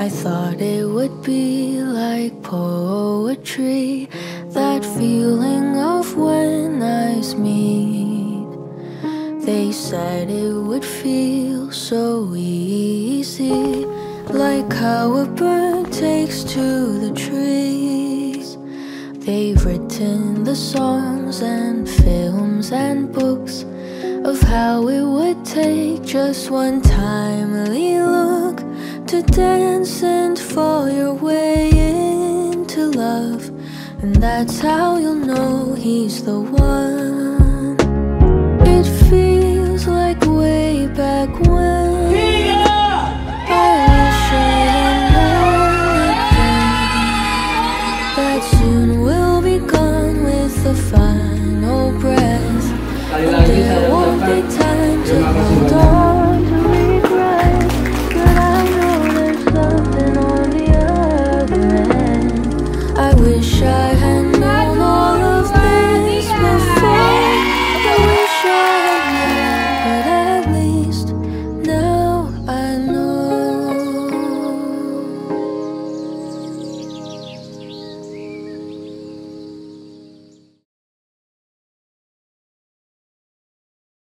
I thought it would be like poetry, that feeling of when eyes meet. They said it would feel so easy, like how a bird takes to the trees. They've written the songs and films and books of how it would take just one timely look to dance and fall your way into love. And that's how you'll know he's the one. It feels like way back when